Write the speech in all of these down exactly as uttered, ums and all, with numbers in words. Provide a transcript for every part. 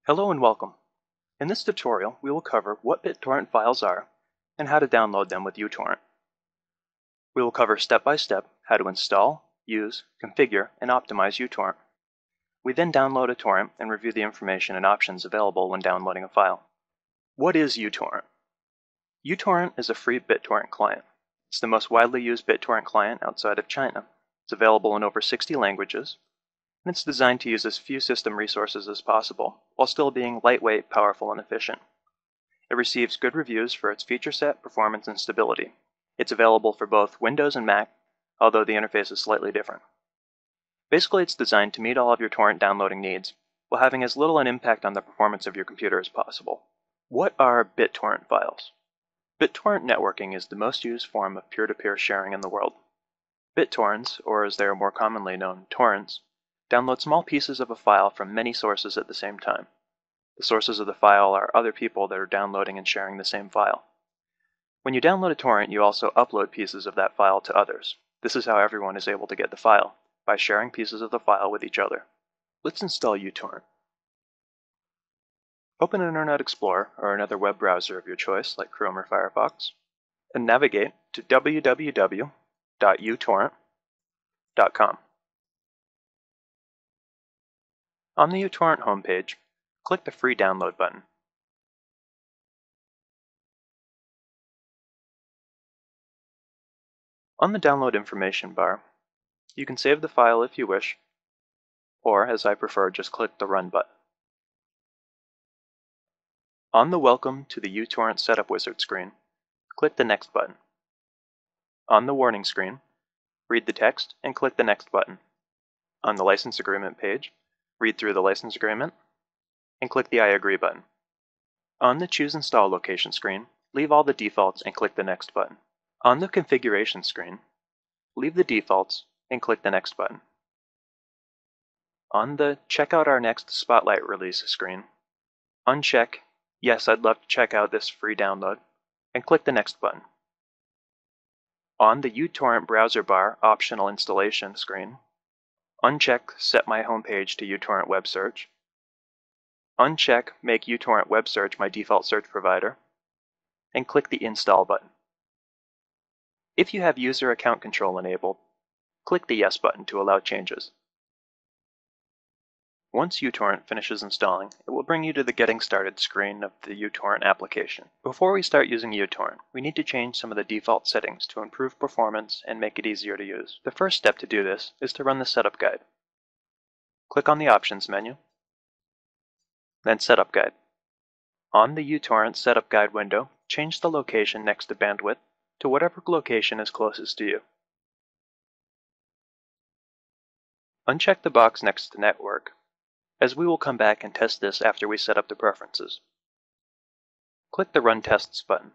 Hello and welcome. In this tutorial, we will cover what BitTorrent files are and how to download them with uTorrent. We will cover step-by-step how to install, use, configure, and optimize uTorrent. We then download a torrent and review the information and options available when downloading a file. What is uTorrent? uTorrent is a free BitTorrent client. It's the most widely used BitTorrent client outside of China. It's available in over sixty languages, and it's designed to use as few system resources as possible, while still being lightweight, powerful, and efficient. It receives good reviews for its feature set, performance, and stability. It's available for both Windows and Mac, although the interface is slightly different. Basically, it's designed to meet all of your torrent downloading needs, while having as little an impact on the performance of your computer as possible. What are BitTorrent files? BitTorrent networking is the most used form of peer-to-peer sharing in the world. BitTorrents, or as they are more commonly known, Torrents, download small pieces of a file from many sources at the same time. The sources of the file are other people that are downloading and sharing the same file. When you download a torrent, you also upload pieces of that file to others. This is how everyone is able to get the file, by sharing pieces of the file with each other. Let's install uTorrent. Open Internet Explorer or another web browser of your choice, like Chrome or Firefox, and navigate to w w w dot u torrent dot com. On the uTorrent homepage, click the free download button. On the download information bar, you can save the file if you wish, or as I prefer, just click the Run button. On the Welcome to the uTorrent Setup Wizard screen, click the Next button. On the warning screen, read the text and click the Next button. On the License Agreement page, read through the license agreement and click the I Agree button. On the Choose Install Location screen, leave all the defaults and click the Next button. On the Configuration screen, leave the defaults and click the Next button. On the Check out our next Spotlight release screen, uncheck Yes, I'd love to check out this free download and click the Next button. On the uTorrent browser bar optional installation screen, uncheck Set my homepage to uTorrent web search, uncheck Make uTorrent web search my default search provider, and click the Install button. If you have user account control enabled, click the Yes button to allow changes. Once uTorrent finishes installing, it will bring you to the Getting Started screen of the uTorrent application. Before we start using uTorrent, we need to change some of the default settings to improve performance and make it easier to use. The first step to do this is to run the Setup Guide. Click on the Options menu, then Setup Guide. On the uTorrent Setup Guide window, change the location next to Bandwidth to whatever location is closest to you. Uncheck the box next to Network, as we will come back and test this after we set up the preferences. Click the Run Tests button.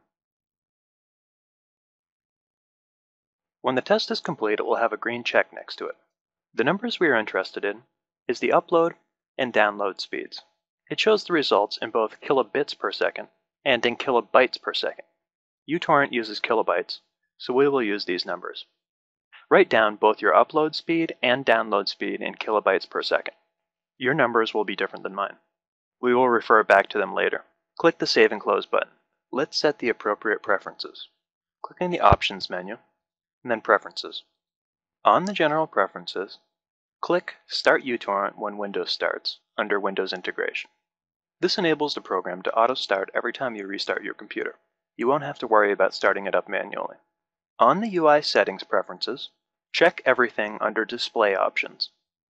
When the test is complete, it will have a green check next to it. The numbers we are interested in is the upload and download speeds. It shows the results in both kilobits per second and in kilobytes per second. uTorrent uses kilobytes, so we will use these numbers. Write down both your upload speed and download speed in kilobytes per second. Your numbers will be different than mine. We will refer back to them later. Click the Save and Close button. Let's set the appropriate preferences. Clicking the Options menu, and then Preferences. On the General Preferences, click Start uTorrent when Windows starts, under Windows Integration. This enables the program to auto-start every time you restart your computer. You won't have to worry about starting it up manually. On the U I Settings Preferences, check everything under Display Options.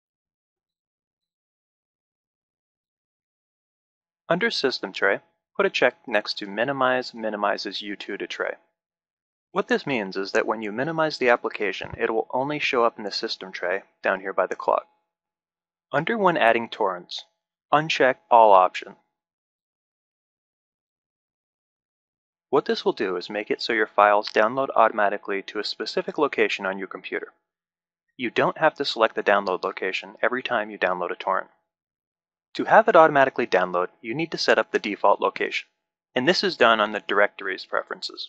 Under System Tray, put a check next to Minimize minimizes U two to tray. What this means is that when you minimize the application, it will only show up in the system tray down here by the clock. Under When adding torrents, uncheck All Options. What this will do is make it so your files download automatically to a specific location on your computer. You don't have to select the download location every time you download a torrent. To have it automatically download, you need to set up the default location, and this is done on the Directories preferences.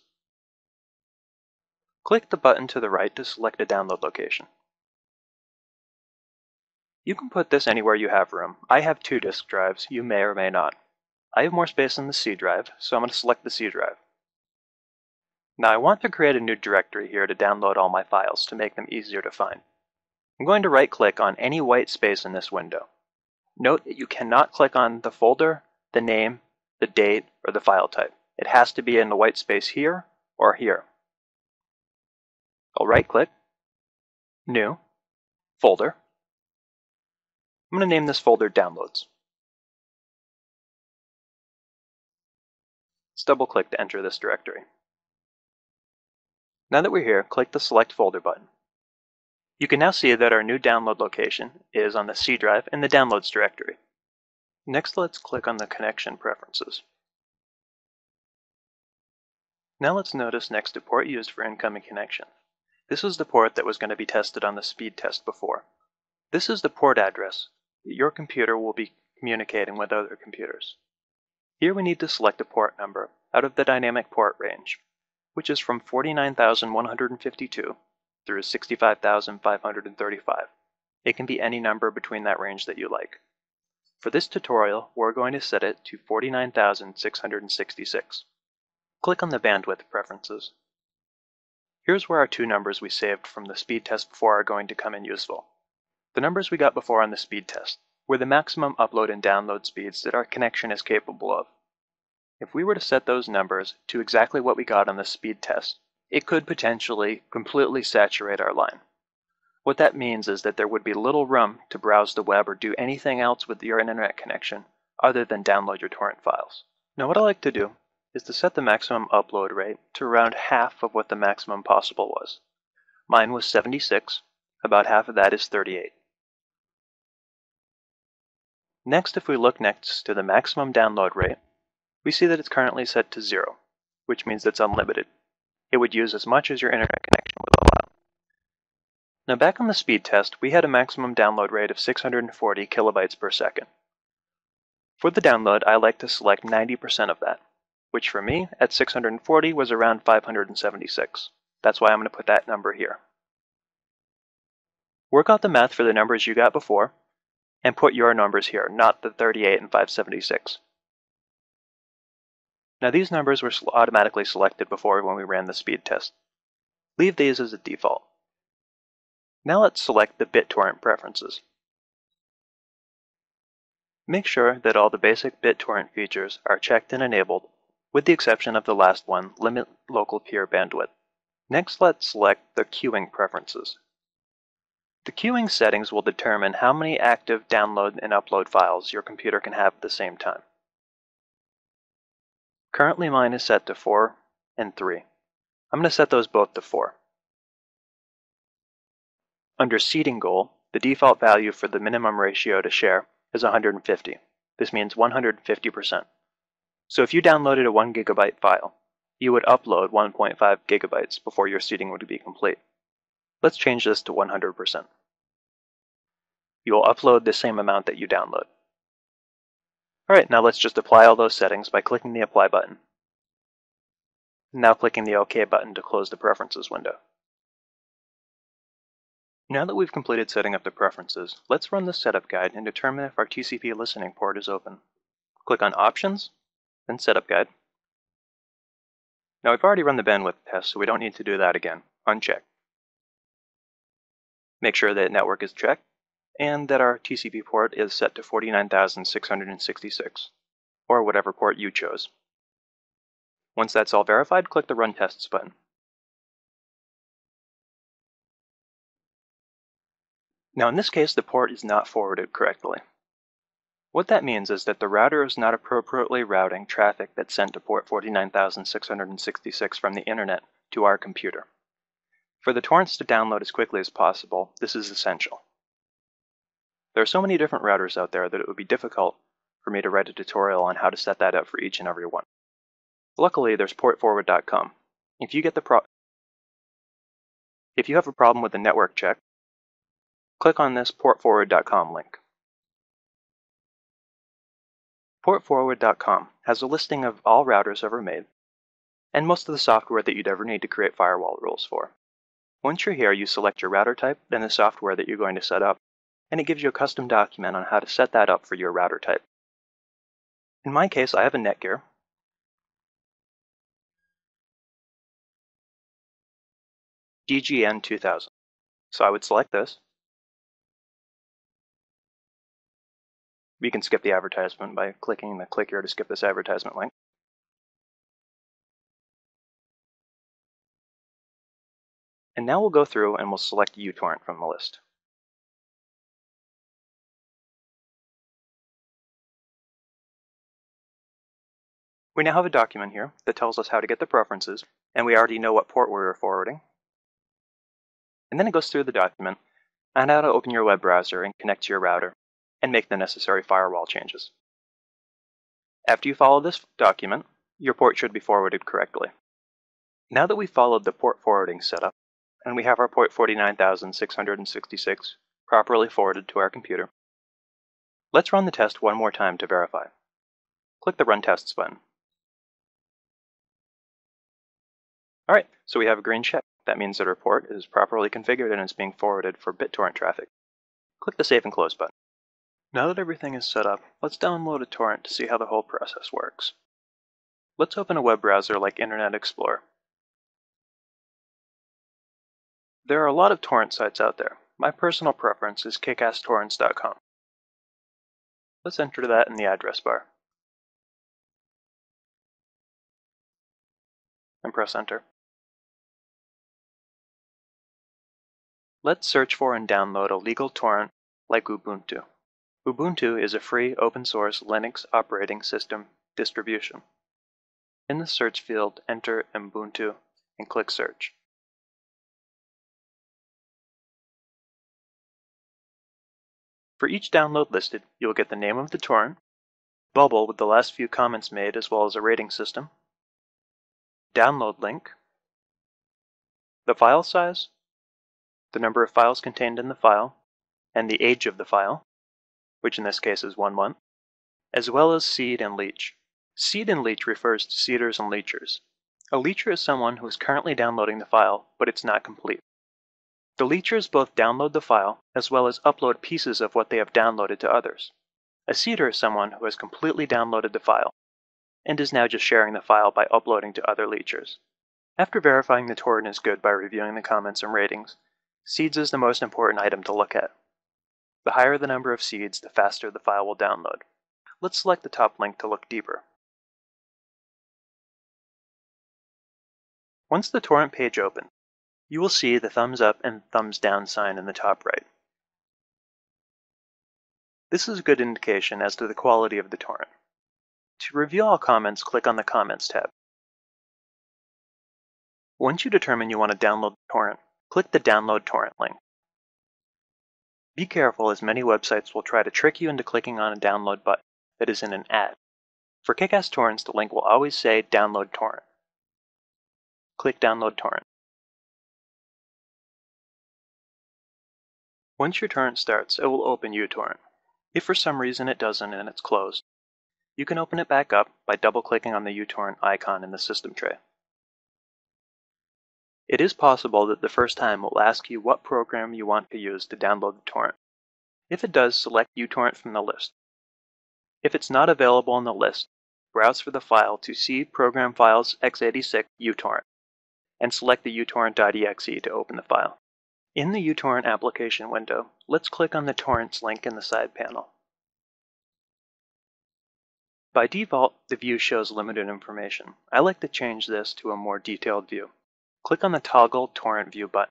Click the button to the right to select a download location. You can put this anywhere you have room. I have two disk drives, you may or may not. I have more space on the C drive, so I'm going to select the C drive. Now I want to create a new directory here to download all my files to make them easier to find. I'm going to right-click on any white space in this window. Note that you cannot click on the folder, the name, the date, or the file type. It has to be in the white space here or here. I'll right-click, New, Folder. I'm going to name this folder Downloads. Let's double-click to enter this directory. Now that we're here, click the Select Folder button. You can now see that our new download location is on the C drive in the Downloads directory. Next, let's click on the connection preferences. Now let's notice next to port used for incoming connection. This is the port that was going to be tested on the speed test before. This is the port address that your computer will be communicating with other computers. Here we need to select a port number out of the dynamic port range, which is from forty-nine thousand one hundred fifty-two through sixty-five thousand five hundred thirty-five. It can be any number between that range that you like. For this tutorial, we're going to set it to forty-nine thousand six hundred sixty-six. Click on the bandwidth preferences. Here's where our two numbers we saved from the speed test before are going to come in useful. The numbers we got before on the speed test were the maximum upload and download speeds that our connection is capable of. If we were to set those numbers to exactly what we got on the speed test, it could potentially completely saturate our line. What that means is that there would be little room to browse the web or do anything else with your internet connection other than download your torrent files. Now what I like to do is to set the maximum upload rate to around half of what the maximum possible was. Mine was seventy-six, about half of that is thirty-eight. Next, if we look next to the maximum download rate, we see that it's currently set to zero, which means it's unlimited. It would use as much as your internet connection would allow. Now back on the speed test, we had a maximum download rate of six hundred forty kilobytes per second. For the download, I like to select ninety percent of that, which for me, at six hundred forty, was around five hundred seventy-six. That's why I'm going to put that number here. Work out the math for the numbers you got before, and put your numbers here, not the thirty-eight and five seventy-six. Now these numbers were automatically selected before when we ran the speed test. Leave these as a default. Now let's select the BitTorrent preferences. Make sure that all the basic BitTorrent features are checked and enabled, with the exception of the last one, Limit Local Peer Bandwidth. Next, let's select the queuing preferences. The queuing settings will determine how many active download and upload files your computer can have at the same time. Currently mine is set to four and three. I'm going to set those both to four. Under seeding goal, the default value for the minimum ratio to share is one hundred fifty. This means one hundred fifty percent. So if you downloaded a one gigabyte file, you would upload one point five gigabytes before your seeding would be complete. Let's change this to one hundred percent. You will upload the same amount that you download. Alright, now let's just apply all those settings by clicking the Apply button. Now clicking the OK button to close the Preferences window. Now that we've completed setting up the preferences, let's run the setup guide and determine if our T C P listening port is open. Click on Options, then Setup Guide. Now we've already run the bandwidth test, so we don't need to do that again. Uncheck. Make sure that network is checked, and that our T C P port is set to forty-nine thousand six hundred sixty-six, or whatever port you chose. Once that's all verified, click the Run Tests button. Now in this case, the port is not forwarded correctly. What that means is that the router is not appropriately routing traffic that's sent to port forty-nine thousand six hundred sixty-six from the internet to our computer. For the torrents to download as quickly as possible, this is essential. There are so many different routers out there that it would be difficult for me to write a tutorial on how to set that up for each and every one. Luckily, there's port forward dot com. If you get the pro if you have a problem with the network check, click on this port forward dot com link. port forward dot com has a listing of all routers ever made, and most of the software that you'd ever need to create firewall rules for. Once you're here, you select your router type and the software that you're going to set up, and it gives you a custom document on how to set that up for your router type. In my case, I have a Netgear. D G N two thousand. So I would select this. We can skip the advertisement by clicking the click here to skip this advertisement link. And now we'll go through and we'll select uTorrent from the list. We now have a document here that tells us how to get the preferences, and we already know what port we're forwarding. And then it goes through the document on how to open your web browser and connect to your router and make the necessary firewall changes. After you follow this document, your port should be forwarded correctly. Now that we've followed the port forwarding setup, and we have our port forty-nine thousand six hundred sixty-six properly forwarded to our computer, let's run the test one more time to verify. Click the Run Tests button. Alright, so we have a green check. That means that our port is properly configured and is being forwarded for BitTorrent traffic. Click the Save and Close button. Now that everything is set up, let's download a torrent to see how the whole process works. Let's open a web browser like Internet Explorer. There are a lot of torrent sites out there. My personal preference is kick ass torrents dot com. Let's enter that in the address bar. And press enter. Let's search for and download a legal torrent like Ubuntu. Ubuntu is a free open-source Linux operating system distribution. In the search field, enter Ubuntu and click Search. For each download listed, you will get the name of the torrent, bubble with the last few comments made as well as a rating system, download link, the file size, the number of files contained in the file, and the age of the file, which in this case is one month, as well as seed and leech. Seed and leech refers to seeders and leechers. A leecher is someone who is currently downloading the file, but it's not complete. The leechers both download the file as well as upload pieces of what they have downloaded to others. A seeder is someone who has completely downloaded the file and is now just sharing the file by uploading to other leechers. After verifying the torrent is good by reviewing the comments and ratings, seeds is the most important item to look at. The higher the number of seeds, the faster the file will download. Let's select the top link to look deeper. Once the torrent page opens, you will see the thumbs up and thumbs down sign in the top right. This is a good indication as to the quality of the torrent. To review all comments, click on the Comments tab. Once you determine you want to download the torrent, click the Download Torrent link. Be careful, as many websites will try to trick you into clicking on a download button that is in an ad. For Kick-Ass Torrents, the link will always say Download Torrent. Click Download Torrent. Once your torrent starts, it will open uTorrent. If for some reason it doesn't and it's closed, you can open it back up by double-clicking on the uTorrent icon in the system tray. It is possible that the first time will ask you what program you want to use to download the torrent. If it does, select uTorrent from the list. If it's not available in the list, browse for the file to C Program Files x eighty-six uTorrent and select the uTorrent.exe to open the file. In the uTorrent application window, let's click on the Torrents link in the side panel. By default, the view shows limited information. I like to change this to a more detailed view. Click on the Toggle Torrent View button.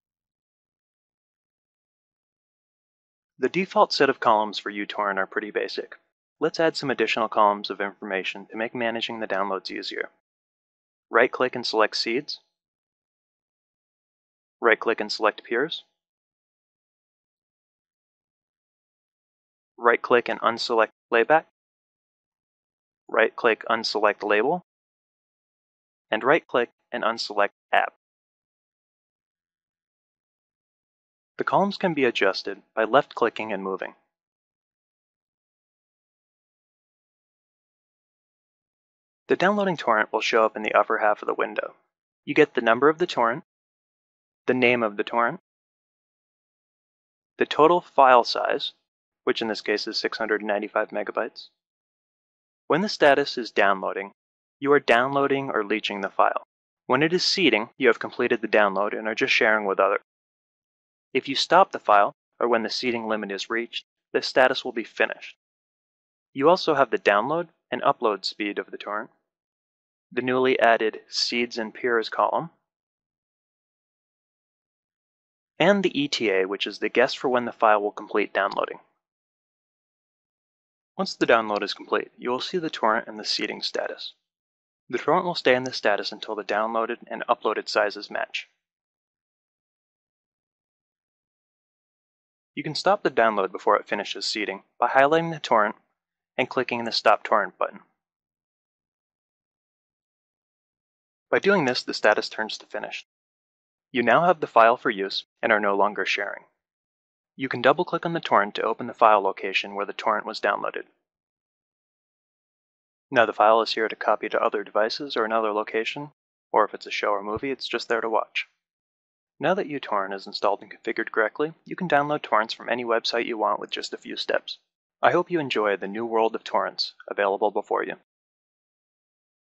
The default set of columns for uTorrent are pretty basic. Let's add some additional columns of information to make managing the downloads easier. Right-click and select Seeds. Right-click and select Peers. Right-click and unselect Playback. Right-click, unselect Label. And right-click and unselect App. The columns can be adjusted by left-clicking and moving. The downloading torrent will show up in the upper half of the window. You get the number of the torrent, the name of the torrent, the total file size, which in this case is six hundred ninety-five megabytes. When the status is downloading, you are downloading or leeching the file. When it is seeding, you have completed the download and are just sharing with others. If you stop the file, or when the seeding limit is reached, the status will be finished. You also have the download and upload speed of the torrent, the newly added Seeds and Peers column, and the E T A, which is the guess for when the file will complete downloading. Once the download is complete, you will see the torrent and the seeding status. The torrent will stay in this status until the downloaded and uploaded sizes match. You can stop the download before it finishes seeding by highlighting the torrent and clicking the Stop Torrent button. By doing this, the status turns to finished. You now have the file for use and are no longer sharing. You can double-click on the torrent to open the file location where the torrent was downloaded. Now the file is here to copy to other devices or another location, or if it's a show or movie, it's just there to watch. Now that uTorrent is installed and configured correctly, you can download torrents from any website you want with just a few steps. I hope you enjoy the new world of torrents available before you.